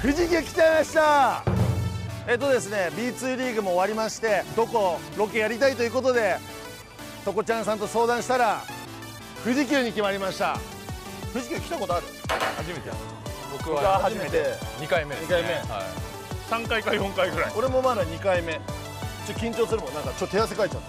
富士急来ちゃいました。ですね B2 リーグも終わりまして、どこロケやりたいということでとこちゃんさんと相談したら富士急に決まりました。富士急来たことある？ 初めて。僕は初めて2回目ですね。2回目、はい、3回か4回ぐらい。 俺もまだ2回目。緊張するもん。なんかちょっと手汗かいちゃって。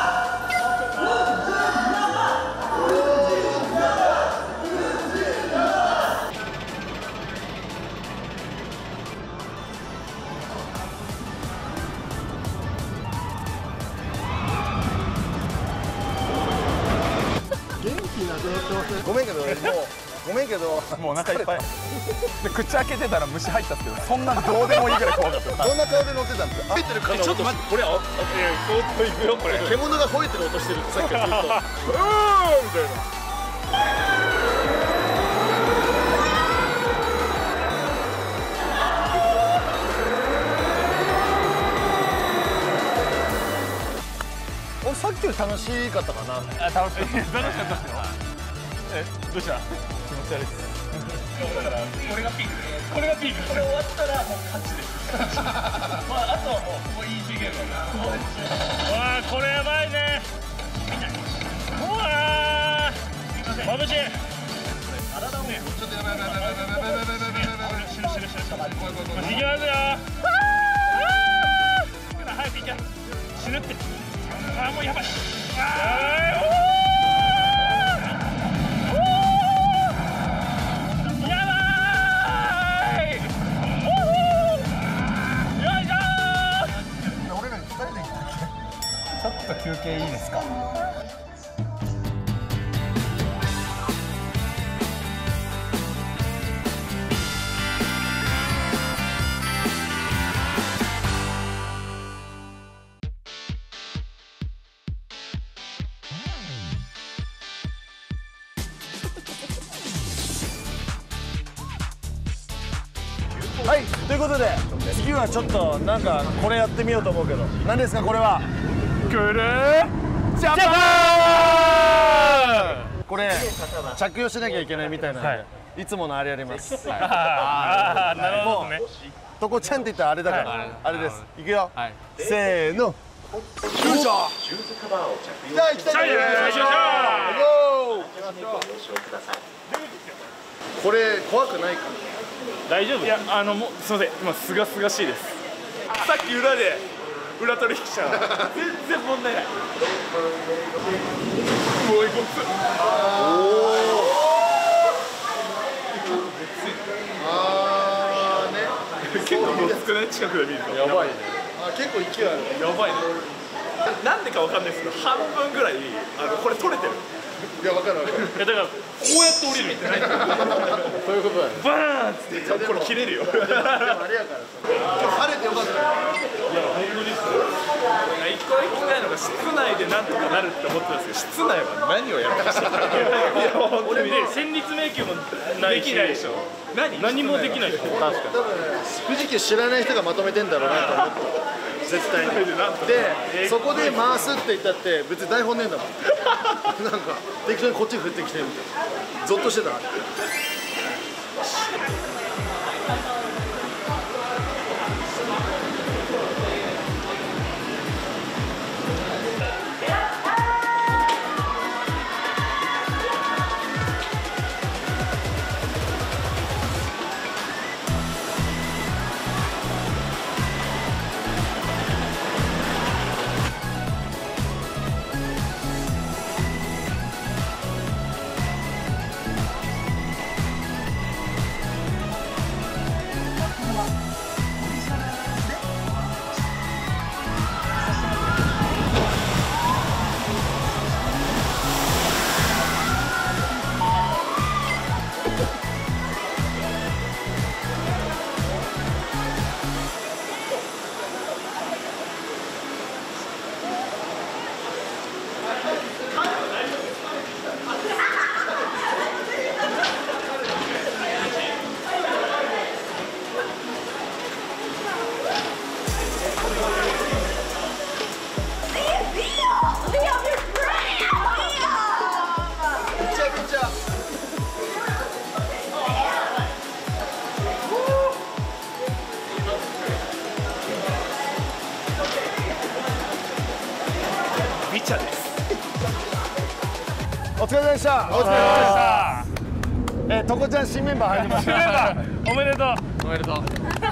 ごめんけど、ごめんけど、 もうお腹いっぱいで口開けてたら虫入ったんですけど、そんなどうでもいいぐらい怖かった。 どんな顔で乗ってたんですか？吠えてる顔。 ちょっと待って、これ相当いくよこれ。 獣が吠えてる音してる。さっきからずっと。うーみたいな。俺さっきより楽しかったかな。 楽しかったですよ。どうした？気持ち悪いです。だからこれがピークです。これがピーク。これ終わったらもう勝ちです。まああとはもうここイージーゲームだから。わあこれやばいね。うわあまぶしい。体もちょっとやばい。死ぬ。いきますよ。早くいけ。死ぬって。あもうやばい。ちょっと休憩いいですか？ はい、ということで次はちょっとなんかこれやってみようと思うけど、何ですかこれは？ クルージャパン。 これ着用しなきゃいけないみたいなので、いつものあれやります。 ああ、なるほどね。 とこちゃんって言ったらあれだから、あれです。いくよ。せーの。よいしょ。来た来た来た。これ怖くないか？ 大丈夫？いやもうすみません、今すがすがしいです。さっき裏取引したら全然問題ない。もう一個。結構ごつくね、近くで見ると。やばいね。 結構勢いある。 やばいね。なんでかわかんないですけど、半分ぐらいこれ取れてる。 いや、わかるわかる。 いやだからこうやって降りるみたいな。 そういうことだね。 バーンっつってこれ切れるよ。でもあれやからさ。今日晴れてよかった。いや本当にですよ。一個行きたいのが室内でなんとかなるって思ってたんですけど、室内は何をやるかしら。いや本当にね、戦慄迷宮もできないでしょ。何もできないでしょ。確かに。 多分富士急知らない人がまとめてんだろうなと思って。絶対に。で、そこで回すって言ったって別に台本ねえんだもん。なんか適当にこっち振ってきてみたいな。ゾッとしてた。 疲れ様でした。 お疲れ様でした。 とこちゃん新メンバー入りました。 新メンバーおめでとう。 おめでと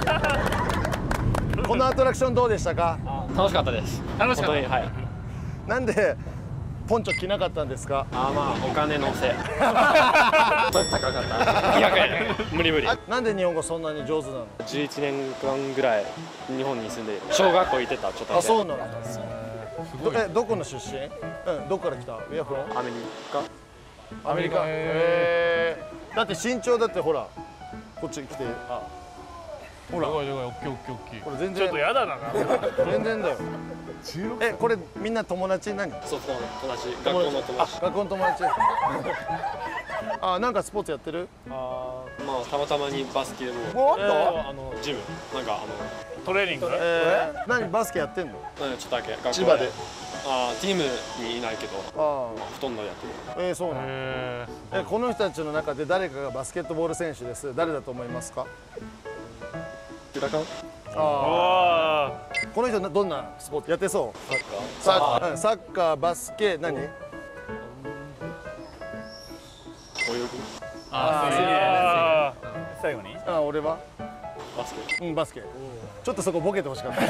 う。 このアトラクションどうでしたか？ 楽しかったです。 楽しかった。 はい。 なんでポンチョ着なかったんですか？ まあお金のせい。高かった。200円。無理無理。 なんで日本語そんなに上手なの 11年間ぐらい日本に住んで小学校行ってたちょっと。 あ、そうなんだ。どこの出身？どこから来た？ウェアフロン？ アメリカ。 アメリカ。だって身長だってほらこっち来て、ほら。 大きい大きい大きい。 これ全然ちょっとやだな。 全然だよ。これみんな友達何？ そう友達。学校の友達。 学校の友達。なんかスポーツやってる？ まあたまたまにバスケも。ジムなんかトレーニング。 何バスケやってんの？ ちょっとだけ。 千葉で。 チームにいないけど。ほとんどやってる。 そうなの。この人たちの中で誰かがバスケットボール選手です。誰だと思いますか？ 浦川。 この人どんなスポーツやってそう？サッカー、バスケ、何？泳ぐ。 最後に？ 俺はバスケ。 バスケ。ちょっとそこボケてほしかった。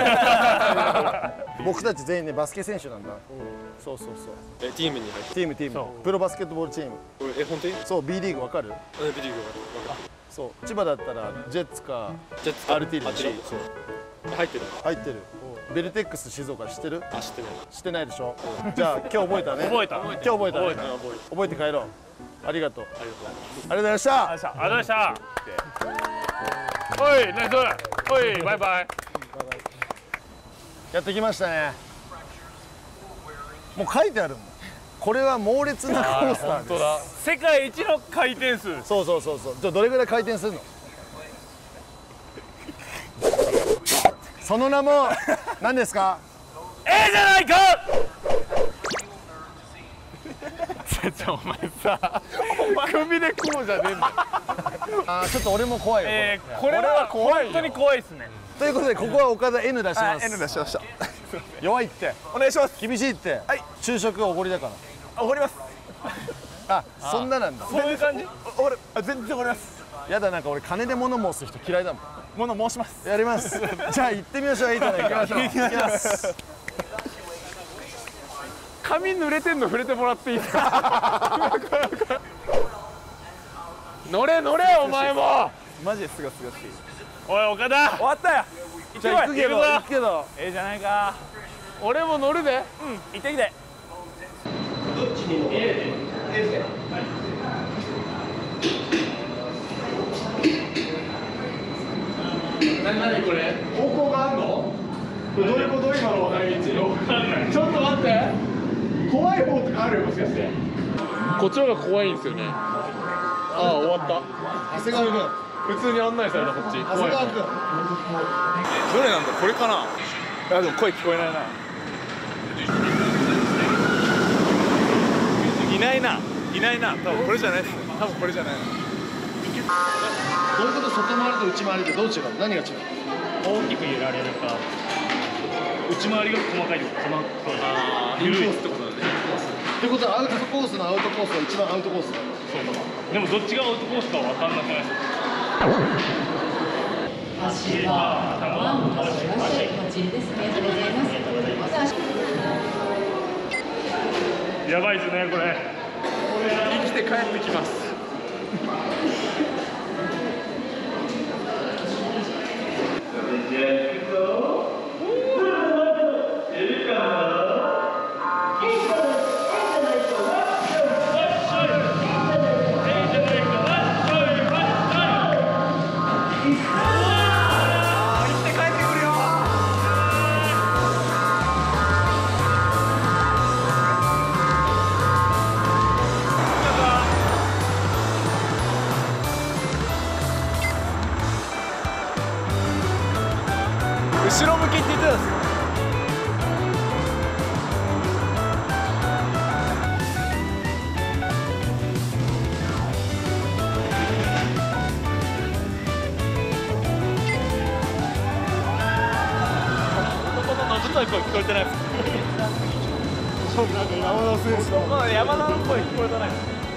僕たち全員ねバスケ選手なんだ。そう。 ティームに入って。 ティーム。プロバスケットボールチーム。 本当に？ そう B リーグわかる？ B リーグわかる。 そう千葉だったらジェッツか RT でしょ。 入ってる。 ベルテックス静岡知ってる？ 知ってない。 知ってないでしょ。じゃあ今日覚えたね。今日覚えた。覚えて帰ろう。ありがとう。ありがとうございました。 ありがとうございました。おい、ナイス。おい、バイバイ。 やってきましたね。もう書いてあるもん。これは猛烈なコースターです。 世界一の回転数。 そう。じゃあどれぐらい回転するの？その名も何ですか？ じゃないか。お前さ、首でこうじゃねえんだ。 ちょっと俺も怖いよ。 これは本当に怖いですね。 ということでここは岡田 N 出します。 N 出しました。 弱いって。 お願いします。 厳しいって。昼食おごりだから。 おごります。 そんななんだ。 そういう感じ？ 全然おごります。 やだ、なんか俺金で物申す人嫌いだもん。 物申します。 やります。じゃあ行ってみましょう。いいじゃないか。行きます。 髪濡れてんの触れてもらっていいですか？乗れお前も。 マジですがおい岡田。 終わったよ。 じゃあ行くけど。 じゃないか。俺も乗るで。 行ってきて。 どっちにも見えるで。何これ？ 方向があんの？これどういうこと今の分かり道？ わかんない。 ちょっと待って。怖い方とかあるよもしかして。 こっちの方が怖いんですよね。終わった。 長谷川君。 普通に案内されたこっち。 長谷川君。 どれなんだこれかな？でも声聞こえないな。いないな。多分これじゃないです。多分これじゃない。 どういうこと？外回りと内回りってどう違う？何が違う？ 大きく揺られるか。内回りが細かいってこと。 インコースってことだね。 ってことはアウトコースのアウトコースが一番アウトコースだ。 でもどっちがアウトコースか分かんなくないですか？足は頭を倒してバッチリですね。ありがとうございます。やばいですねこれ。 生きて帰ってきます。後ろ向きって言ってたんですよ。 男の謎の声聞こえてないです。 まあ山田の声聞こえたね。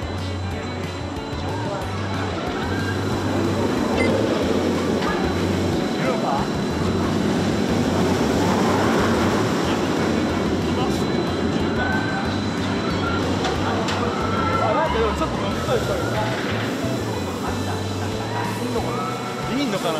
いいのかな。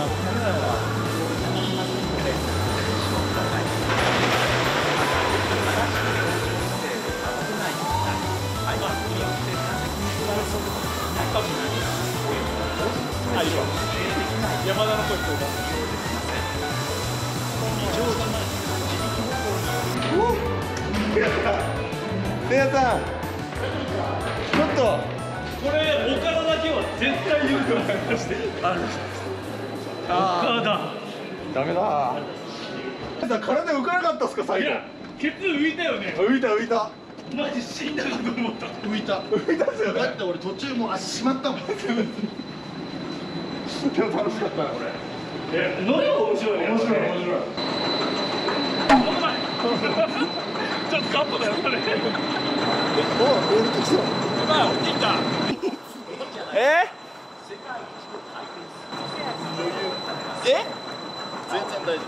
山田の声聞こえた。 せいやさん、ちょっと。 これ岡田だけは絶対言うから話して。岡田。 ダメだ。 体浮かなかったっすか最後。 いや、ケツ浮いたよね。 浮いた浮いた。 マジ死んだかと思った。 浮いたっすよね。だって俺途中もう足しまったもん。でも楽しかったなこれ。 ノリも面白いね。面白い。ちょっとカットだよそれ。 お、降りてきた。 まあ降りてきた。 全然大丈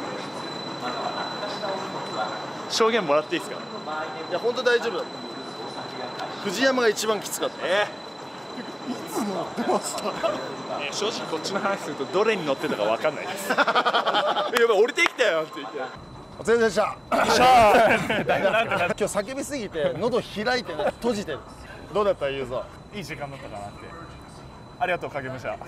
夫。 証言もらっていいですか。 いや本当大丈夫だった。藤山が一番きつかった。 正直こっちの話するとどれに乗ってたかわかんないです。やばい降りてきたよって言って。 お疲れ様でした。今日叫びすぎて喉開いて閉じてる。どうだったゆうぞ。 いい時間だったかなって。ありがとう影武者。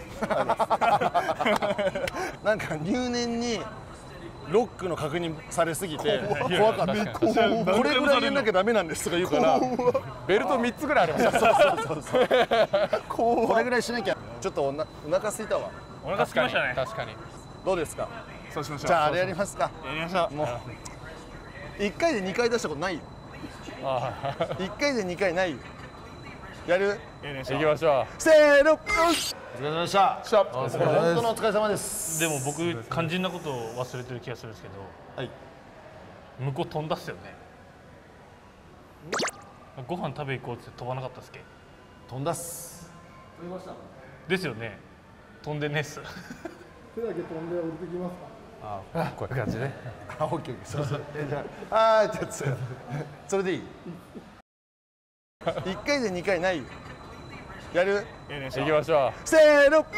なんか入念にロックの確認されすぎて怖かった。これぐらい入れなきゃダメなんですとか言うからベルト3つぐらいありました。 これぐらいしなきゃ。ちょっとお腹空いたわ。 お腹空きましたね。 確かに。 どうですか。 そうしましょう。 じゃああれやりますか。 やりましょう。 もう1回で2回出したことないよ。1回で2回ないよ。やる。 行きましょう。 せーの。お疲れ様でした。本当のお疲れ様です。 でも僕肝心なことを忘れてる気がするんですけど、 はい。 向こう飛んだっすよね。ご飯食べ行こうって飛ばなかったっすっけ。 飛んだっす。飛びました。 ですよね。飛んでねえっす。 手だけ飛んで降りてきますか。 あ、こういう感じね。 あ、オッケー。そうそう。じゃあ、じゃあそれでいい。1回で2回ないよ。やる。 行きましょう。 せーの。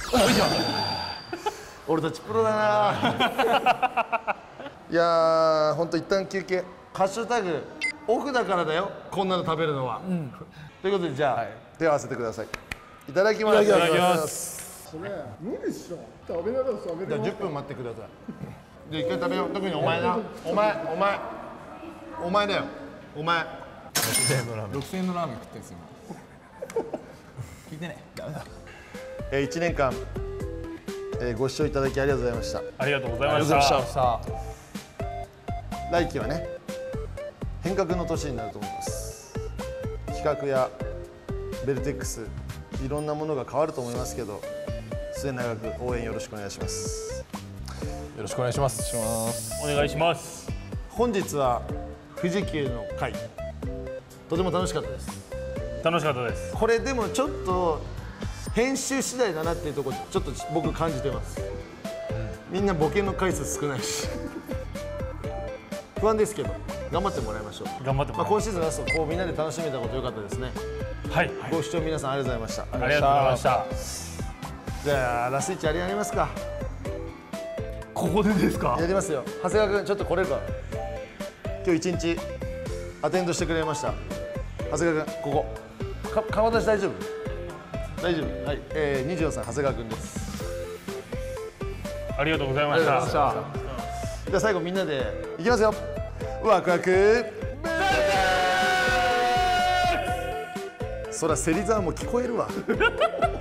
俺たちプロだな。いやー、本当一旦休憩。ハッシュタグオフだからだよ。こんなの食べるのは。ということでじゃあ手を合わせてください。いただきます。いただきます。それ無理っしょ。食べながら食べて。じゃあ10分待ってください。で一回食べよう。特にお前な。お前だよ。お前。6000円のラーメン食ってんすよ。聞いてね。ダメだ。1年間ご視聴いただきありがとうございました。 ありがとうございました。 来期はね変革の年になると思います。企画やベルテックスいろんなものが変わると思いますけど、末永く応援よろしくお願いします。 よろしくお願いします。 お願いします。 本日は富士急の会とても楽しかったです。 楽しかったです。 これでもちょっと編集次第だなっていうところちょっと僕感じてます。みんなボケの回数少ないし不安ですけど頑張ってもらいましょう。 頑張ってもらいましょう。 今シーズンラストこうみんなで楽しめたこと良かったですね。 はい。 ご視聴皆さんありがとうございました。 ありがとうございました。 じゃあラスイチあれやりますか。 ここでですか。 やりますよ。長谷川君ちょっと来れるか。今日一日アテンドしてくれました長谷川君、ここ顔出し大丈夫？大丈夫。はい、24歳長谷川君です。 ありがとうございました。 じゃあ最後みんなでいきますよ。ワクワクそら芹沢も聞こえるわ